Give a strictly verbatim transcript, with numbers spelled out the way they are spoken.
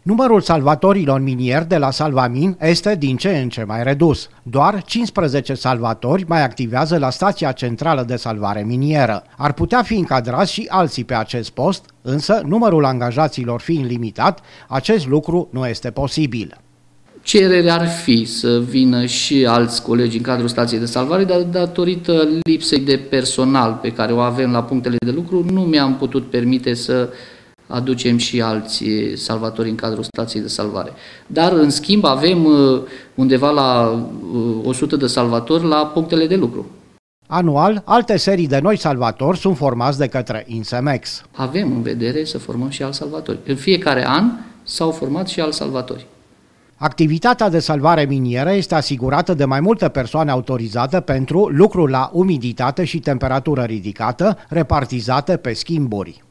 Numărul salvatorilor minieri de la Salvamin este din ce în ce mai redus. Doar cincisprezece salvatori mai activează la stația centrală de salvare minieră. Ar putea fi încadrați și alții pe acest post, însă numărul angajaților fiind limitat, acest lucru nu este posibil. Cererea ar fi să vină și alți colegi în cadrul stației de salvare, dar datorită lipsei de personal pe care o avem la punctele de lucru, nu mi-am putut permite să aducem și alți salvatori în cadrul stației de salvare. Dar, în schimb, avem undeva la o sută de salvatori la punctele de lucru. Anual, alte serii de noi salvatori sunt formați de către INSEMEX. Avem în vedere să formăm și alți salvatori. În fiecare an s-au format și alți salvatori. Activitatea de salvare minieră este asigurată de mai multe persoane autorizate pentru lucru la umiditate și temperatură ridicată, repartizate pe schimburi.